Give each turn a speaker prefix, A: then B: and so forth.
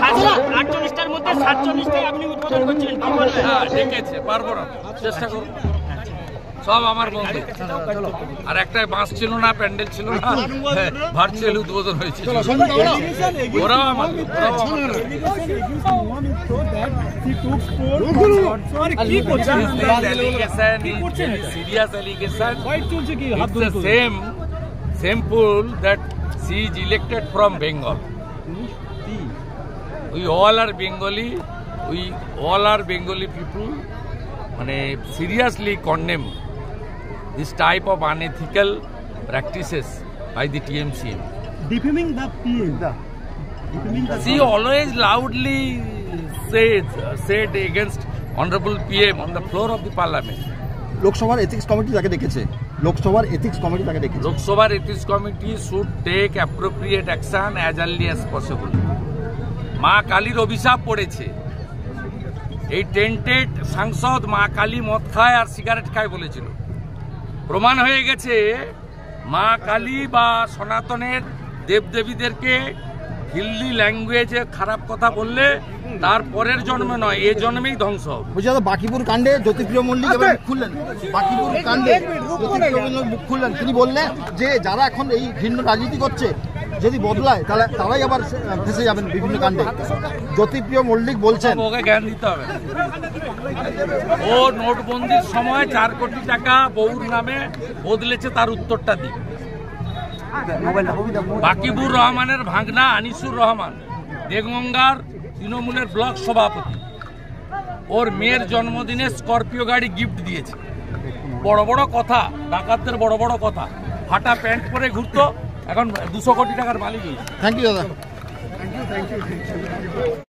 A: 48টার মধ্যে 47টাই আপনি উদ্বোধন করছিলেন, কি বলবেন?
B: হ্যাঁ, ডেকেছে, পারবো না, চেষ্টা করবো। সব আমার বন্ধু। আর একটা বাস ছিল না, প্যান্ডেল ছিল না, ভার্চুয়াল উদ্বোধন হয়েছিল। ওরাও আমার same pool that she is elected from Bengal. We all are Bengali. We all are Bengali people. মানে seriously condemn this type of unethical practices by the TMC.
C: Defaming the PM.
B: She always loudly said against Honorable PM on the floor of the Parliament.
D: লোকসভার ethics committee তাকে ডেকেছে। লোকসভার ethics committee তাকে ডেকেছে।
B: লোকসভার ethics committee should take appropriate action as early as possible. মা কালীর অভিশাপ পড়েছে। এই টেন্টেড সাংসদ মা কালী মদ খায় আর সিগারেট খায় বলেছিল। প্রমাণ হয়ে গেছে মা কালী বা সনাতনের দেবদেবীদেরকে হিন্দি ল্যাঙ্গুয়েজে খারাপ কথা বললে তার পরের জন্মে নয়, এ জন্মেই ধ্বংস হবে।
D: বুঝা তো বাকিপুর কাণ্ডে জ্যোতিপ্রিয় মল্লিক এবার মুখ খুললেন। বাকিপুর কাণ্ডে জ্যোতিপ্রিয় মল্লিক মুখ খুললেন। তিনি বললেন যে যারা এখন এই ভিন্ন রাজনীতি করছে যদি বদলায় তাহলে তারাই আবার ফেসে যাবেন বিভিন্ন কাণ্ডে। জ্যোতিপ্রিয় মল্লিক বলছেন
B: ওকে জ্ঞান দিতে হবে। ও নোটবন্দির সময় 4 কোটি টাকা বউর নামে বদলেছে, তার উত্তরটা দিই। বাকিবুর রহমানের ভাগনা আনিসুর রহমান দেগঙ্গার তৃণমূলের ব্লক সভাপতি, ওর মেয়ের জন্মদিনে স্করপিও গাড়ি গিফট দিয়েছে। বড় বড় কথা, ডাকাতদের বড় বড় কথা। ফাটা প্যান্ট পরে ঘুরতো, এখন 200 কোটি টাকার মালিক।
D: থ্যাংক ইউ দাদা।